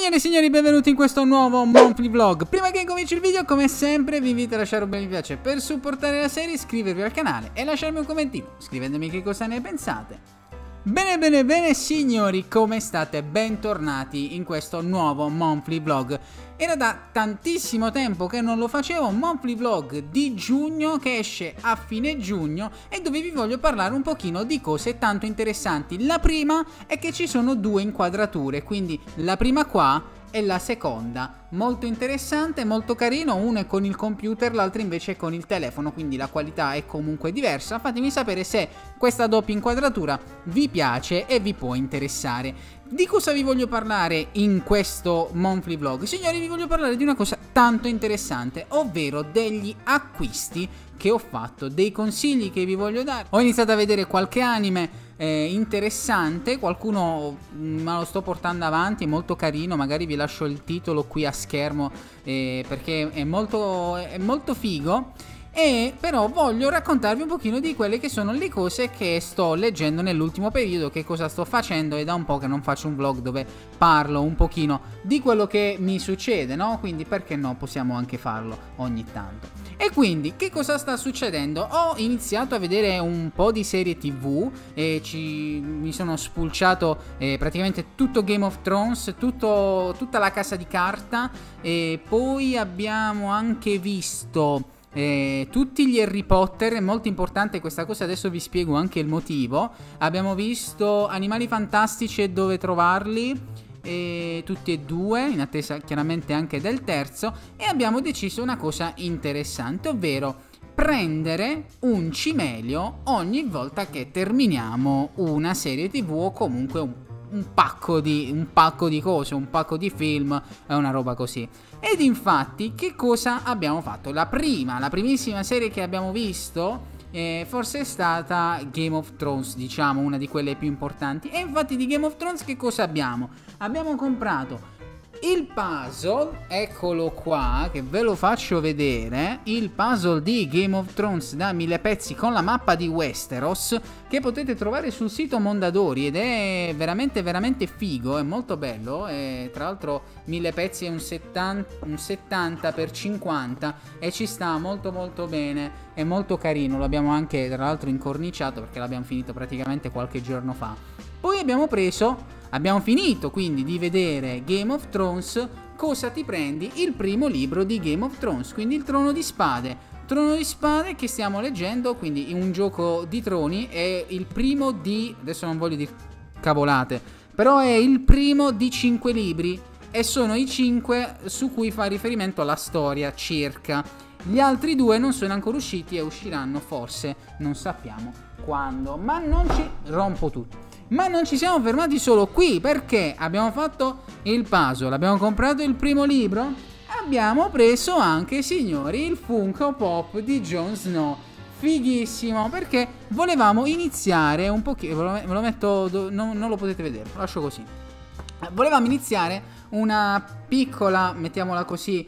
Signore e signori, benvenuti in questo nuovo monthly vlog. Prima che incominci il video, come sempre, vi invito a lasciare un bel mi piace per supportare la serie, iscrivervi al canale e lasciarmi un commentino, scrivetemi che cosa ne pensate. Bene signori, come state? Bentornati in questo nuovo monthly vlog. Era da tantissimo tempo che non lo facevo, un monthly vlog di giugno che esce a fine giugno e dove vi voglio parlare un pochino di cose tanto interessanti. La prima è che ci sono due inquadrature, quindi la prima qua e la seconda, molto interessante, molto carino, uno è con il computer, l'altro invece è con il telefono, quindi la qualità è comunque diversa. Fatemi sapere se questa doppia inquadratura vi piace e vi può interessare. Di cosa vi voglio parlare in questo monthly vlog? Signori, vi voglio parlare di una cosa tanto interessante, ovvero degli acquisti che ho fatto, dei consigli che vi voglio dare. Ho iniziato a vedere qualche anime interessante, qualcuno me lo sto portando avanti, è molto carino, magari vi lascio il titolo qui a schermo perché è molto figo. E però voglio raccontarvi un pochino di quelle che sono le cose che sto leggendo nell'ultimo periodo, che cosa sto facendo. È da un po' che non faccio un vlog dove parlo un pochino di quello che mi succede, no? Quindi perché no, possiamo anche farlo ogni tanto. E quindi che cosa sta succedendo? Ho iniziato a vedere un po' di serie TV e mi sono spulciato praticamente tutto Game of Thrones, tutta la Casa di Carta, e poi abbiamo anche visto tutti gli Harry Potter. È molto importante questa cosa, adesso vi spiego anche il motivo. Abbiamo visto Animali Fantastici e Dove Trovarli, tutti e due, in attesa chiaramente anche del terzo. E abbiamo deciso una cosa interessante, ovvero prendere un cimelio ogni volta che terminiamo una serie TV o comunque un pacco di cose, un pacco di film e una roba così. Ed infatti che cosa abbiamo fatto? La primissima serie che abbiamo visto forse è stata Game of Thrones, diciamo una di quelle più importanti. E infatti di Game of Thrones che cosa abbiamo? Abbiamo comprato il puzzle, eccolo qua, che ve lo faccio vedere, il puzzle di Game of Thrones da 1000 pezzi con la mappa di Westeros, che potete trovare sul sito Mondadori ed è veramente figo, è molto bello, e tra l'altro 1000 pezzi è un 70 x 50 e ci sta molto bene, è molto carino, lo abbiamo anche tra l'altro incorniciato perché l'abbiamo finito praticamente qualche giorno fa. Poi abbiamo finito quindi di vedere Game of Thrones. Cosa ti prendi? Il primo libro di Game of Thrones, quindi il Trono di Spade. Trono di Spade che stiamo leggendo, quindi un gioco di troni, è il primo di... adesso non voglio dire cavolate, però è il primo di 5 libri e sono i 5 su cui fa riferimento alla storia circa. Gli altri 2 non sono ancora usciti e usciranno forse, non sappiamo quando, ma non ci... rompo tutto. Ma non ci siamo fermati solo qui, perché abbiamo fatto il puzzle, abbiamo comprato il primo libro, abbiamo preso anche, signori, il Funko Pop di Jon Snow. Fighissimo, perché volevamo iniziare un pochino, ve lo metto, non lo potete vedere, lo lascio così. Volevamo iniziare una piccola, mettiamola così,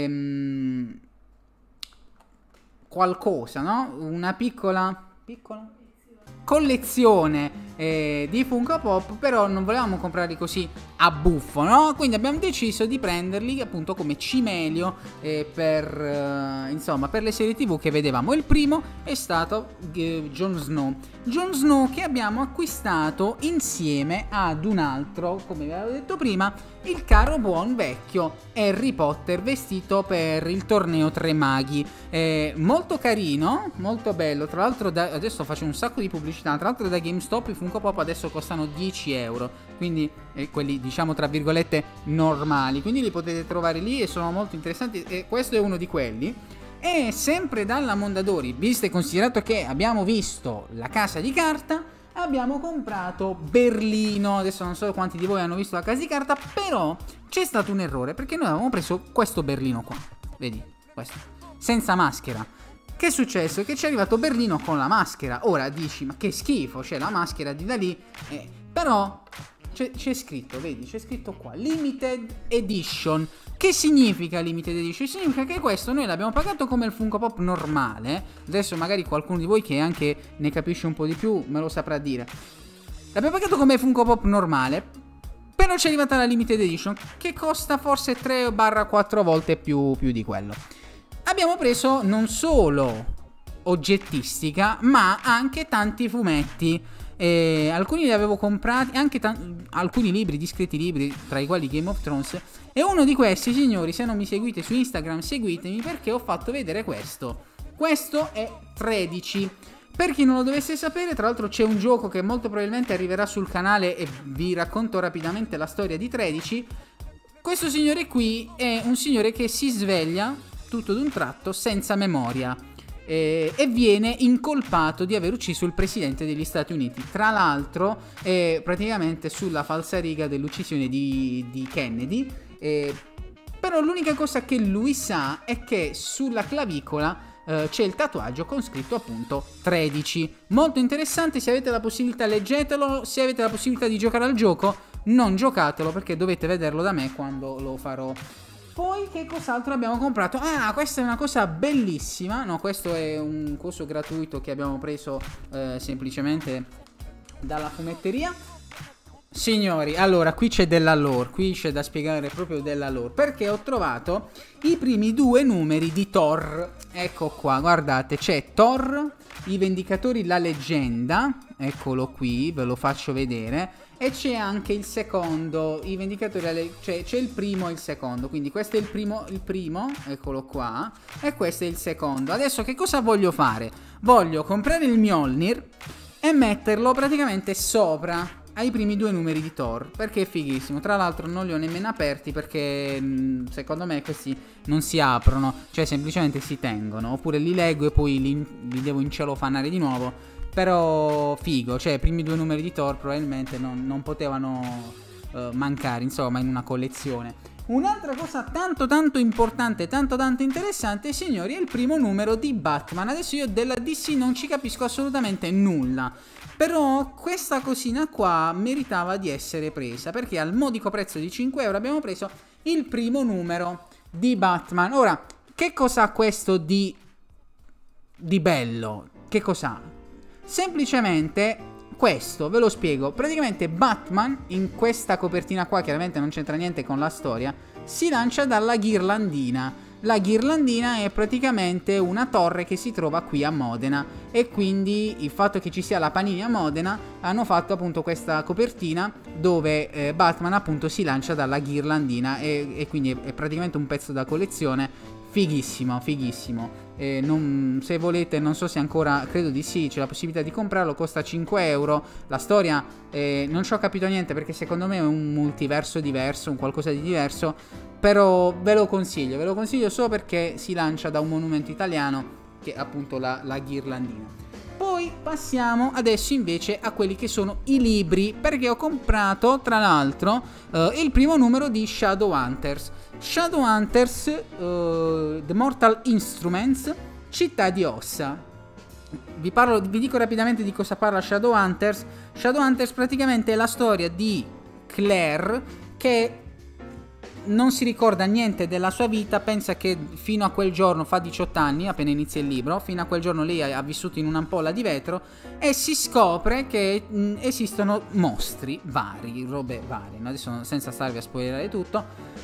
qualcosa, no? Una piccola collezione di Funko Pop, però non volevamo comprarli così a buffo, no? Quindi abbiamo deciso di prenderli appunto come cimelio per le serie TV che vedevamo. Il primo è stato Jon Snow che abbiamo acquistato insieme ad un altro, come vi avevo detto prima, il caro buon vecchio Harry Potter vestito per il torneo Tre Maghi. Molto carino, molto bello. Tra l'altro adesso faccio un sacco di pubblicità. Tra l'altro da GameStop i Funko Pop adesso costano 10 euro, quindi quelli diciamo tra virgolette normali, quindi li potete trovare lì e sono molto interessanti, e questo è uno di quelli. E sempre dalla Mondadori, visto e considerato che abbiamo visto la Casa di Carta, abbiamo comprato Berlino. Adesso non so quanti di voi hanno visto la Casa di Carta, però c'è stato un errore, perché noi avevamo preso questo Berlino qua, vedi, questo, senza maschera. Che è successo? Che ci è arrivato Berlino con la maschera. Ora dici, ma che schifo, c'è la maschera di da lì, però c'è scritto, vedi, c'è scritto qua Limited Edition. Che significa Limited Edition? Significa che questo noi l'abbiamo pagato come il Funko Pop normale. Adesso magari qualcuno di voi che anche ne capisce un po' di più me lo saprà dire. L'abbiamo pagato come Funko Pop normale, Però ci è arrivata la limited edition, che costa forse 3-4 volte più di quello. Abbiamo preso non solo oggettistica, ma anche tanti fumetti. Alcuni li avevo comprati, anche alcuni libri, discreti libri, tra i quali Game of Thrones. E uno di questi, signori, se non mi seguite su Instagram, seguitemi, perché ho fatto vedere questo. Questo è 13. Per chi non lo dovesse sapere, tra l'altro c'è un gioco che molto probabilmente arriverà sul canale e vi racconto rapidamente la storia di 13. Questo signore qui è un signore che si sveglia tutto d'un tratto senza memoria e viene incolpato di aver ucciso il presidente degli Stati Uniti. Tra l'altro è praticamente sulla falsariga dell'uccisione di Kennedy. Però l'unica cosa che lui sa è che sulla clavicola c'è il tatuaggio con scritto appunto 13. Molto interessante, se avete la possibilità leggetelo, se avete la possibilità di giocare al gioco non giocatelo, perché dovete vederlo da me quando lo farò. Poi che cos'altro abbiamo comprato? Ah, questa è una cosa bellissima. No, questo è un coso gratuito che abbiamo preso semplicemente dalla fumetteria. Signori, allora qui c'è della lore, qui c'è da spiegare proprio della lore, perché ho trovato i primi 2 numeri di Thor. Ecco qua, guardate, c'è Thor, i Vendicatori, la leggenda, eccolo qui, ve lo faccio vedere, e c'è anche il secondo, i Vendicatori, c'è il primo e il secondo, quindi questo è il primo, eccolo qua, e questo è il secondo. Adesso che cosa voglio fare? Voglio comprare il Mjolnir e metterlo praticamente sopra ai primi 2 numeri di Thor, perché è fighissimo. Tra l'altro non li ho nemmeno aperti, perché secondo me questi non si aprono, cioè semplicemente si tengono. Oppure li leggo e poi li devo incelofanare di nuovo. Però figo, cioè i primi 2 numeri di Thor probabilmente non potevano mancare, insomma, in una collezione. Un'altra cosa tanto importante, tanto interessante, signori, è il primo numero di Batman. Adesso io della DC non ci capisco assolutamente nulla, però questa cosina qua meritava di essere presa, perché al modico prezzo di 5 euro abbiamo preso il primo numero di Batman. Ora, che cosa ha questo di bello? Che cos'ha? Semplicemente questo, ve lo spiego. Praticamente Batman, in questa copertina qua, chiaramente non c'entra niente con la storia, si lancia dalla ghirlandina. La ghirlandina è praticamente una torre che si trova qui a Modena, e quindi il fatto che ci sia la Panini a Modena, hanno fatto appunto questa copertina dove Batman appunto si lancia dalla ghirlandina, e quindi è praticamente un pezzo da collezione. Fighissimo, fighissimo. Se volete, non so se ancora, credo di sì, c'è la possibilità di comprarlo, costa 5 euro. La storia non ci ho capito niente, perché secondo me è un multiverso diverso, un qualcosa di diverso, però ve lo consiglio solo perché si lancia da un monumento italiano, che è appunto la ghirlandina. Poi passiamo adesso invece a quelli che sono i libri, perché ho comprato tra l'altro il primo numero di Shadowhunters. Shadowhunters, The Mortal Instruments, Città di ossa. Vi dico rapidamente di cosa parla Shadowhunters. Shadowhunters praticamente è la storia di Claire, che non si ricorda niente della sua vita, pensa che fino a quel giorno, fa 18 anni appena inizia il libro, fino a quel giorno lei ha vissuto in un'ampolla di vetro, e si scopre che esistono mostri vari, robe varie, no? Adesso senza starvi a spoilerare tutto,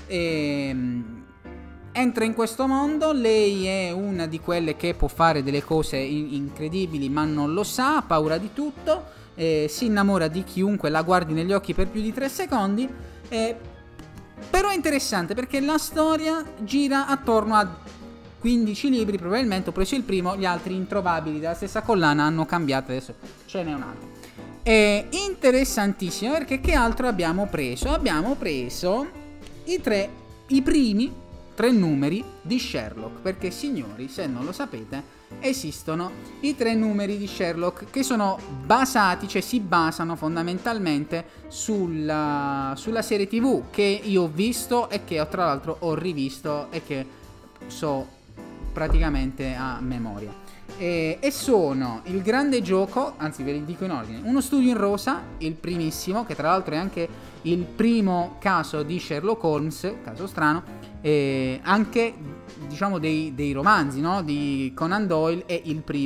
entra in questo mondo. Lei è una di quelle che può fare delle cose incredibili ma non lo sa, ha paura di tutto, si innamora di chiunque la guardi negli occhi per più di 3 secondi. Però è interessante perché la storia gira attorno a 15 libri, probabilmente ho preso il primo, gli altri introvabili della stessa collana hanno cambiato, adesso ce n'è un altro. È interessantissimo perché che altro abbiamo preso? Abbiamo preso i primi 3 numeri di Sherlock, perché signori, se non lo sapete, esistono i 3 numeri di Sherlock che sono basati, cioè si basano fondamentalmente sulla serie TV che io ho visto e che tra l'altro ho rivisto e che so praticamente a memoria. E sono Il grande gioco, anzi ve li dico in ordine: Uno studio in rosa, il primissimo, che tra l'altro è anche il primo caso di Sherlock Holmes, caso strano, anche diciamo dei romanzi, no? Di Conan Doyle, è il primo.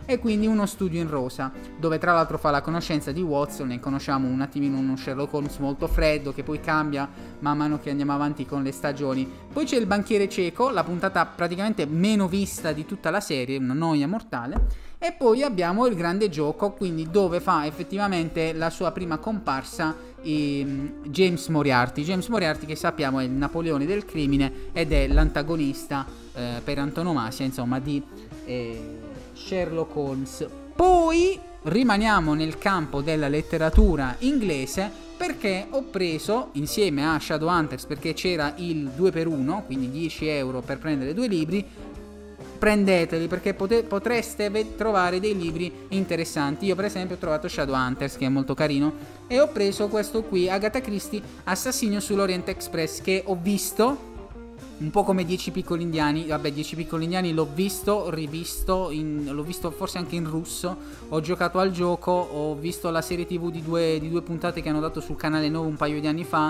e quindi uno studio in rosa, dove tra l'altro fa la conoscenza di Watson e conosciamo un attimino uno Sherlock Holmes molto freddo che poi cambia man mano che andiamo avanti con le stagioni. Poi c'è il banchiere cieco, la puntata praticamente meno vista di tutta la serie, una noia mortale. E poi abbiamo il grande gioco, quindi dove fa effettivamente la sua prima comparsa James Moriarty. James Moriarty, che sappiamo è il Napoleone del crimine ed è l'antagonista per antonomasia, insomma, di Sherlock Holmes. Poi rimaniamo nel campo della letteratura inglese, perché ho preso insieme a Shadowhunters, perché c'era il 2x1, quindi 10 euro per prendere 2 libri. Prendeteli, perché potreste trovare dei libri interessanti. Io per esempio ho trovato Shadowhunters, che è molto carino, e ho preso questo qui, Agatha Christie, Assassinio sull'Orient Express, che ho visto un po' come 10 piccoli indiani. Vabbè, 10 piccoli indiani l'ho visto, rivisto, l'ho visto forse anche in russo, ho giocato al gioco, ho visto la serie TV di due puntate che hanno dato sul canale 9 un paio di anni fa,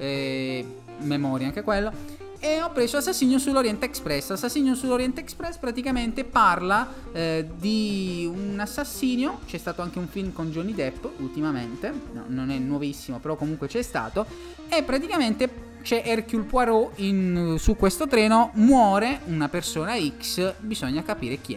memoria anche quello. E ho preso Assassinio sull'Orient Express. Assassinio sull'Orient Express praticamente parla di un assassinio. C'è stato anche un film con Johnny Depp ultimamente, no, non è nuovissimo, però comunque c'è stato. E praticamente c'è Hercule Poirot su questo treno, muore una persona X, bisogna capire chi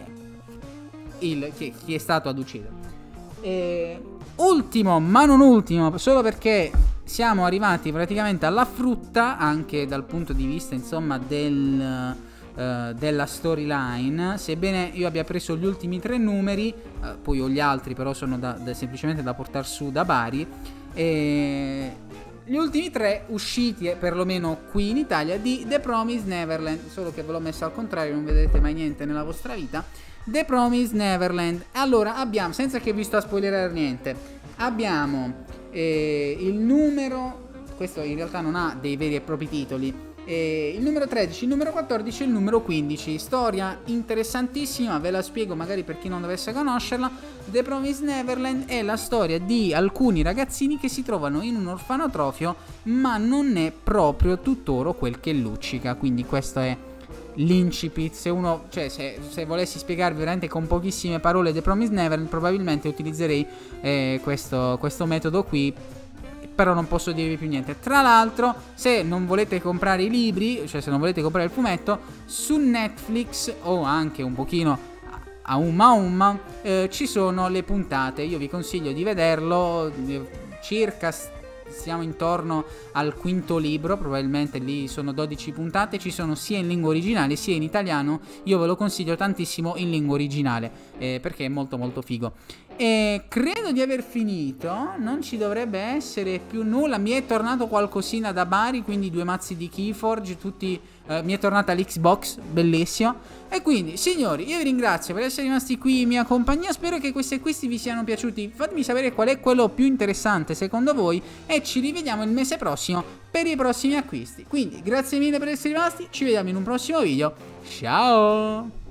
è, chi è stato ad uccidere. Ultimo, ma non ultimo, solo perché siamo arrivati praticamente alla frutta, anche dal punto di vista, insomma, della storyline. Sebbene io abbia preso gli ultimi 3 numeri, poi ho gli altri, però sono semplicemente da portare su da Bari. Gli ultimi 3 usciti, perlomeno qui in Italia, di The Promised Neverland, solo che ve l'ho messo al contrario, non vedrete mai niente nella vostra vita. The Promised Neverland. Allora abbiamo, senza che vi sto a spoilerare niente, abbiamo il numero, questo in realtà non ha dei veri e propri titoli, il numero 13, il numero 14 e il numero 15. Storia interessantissima, ve la spiego magari per chi non dovesse conoscerla. The Promised Neverland è la storia di alcuni ragazzini che si trovano in un orfanotrofio, ma non è proprio tutt'oro quel che luccica. Quindi questo è l'incipit. Se uno, cioè se volessi spiegarvi veramente con pochissime parole The Promised Neverland, probabilmente utilizzerei questo metodo qui, però non posso dirvi più niente. Tra l'altro, se non volete comprare i libri, cioè se non volete comprare il fumetto, su Netflix o anche un pochino a umma ci sono le puntate. Io vi consiglio di vederlo, circa siamo intorno al 5° libro, probabilmente lì sono 12 puntate, ci sono sia in lingua originale sia in italiano. Io ve lo consiglio tantissimo in lingua originale, perché è molto molto figo. E credo di aver finito, non ci dovrebbe essere più nulla. Mi è tornato qualcosina da Bari, quindi 2 mazzi di Keyforge, tutti, mi è tornata l'Xbox, bellissimo. E quindi signori, io vi ringrazio per essere rimasti qui in mia compagnia, spero che questi acquisti vi siano piaciuti. Fatemi sapere qual è quello più interessante secondo voi e ci rivediamo il mese prossimo per i prossimi acquisti. Quindi grazie mille per essere rimasti, ci vediamo in un prossimo video, ciao!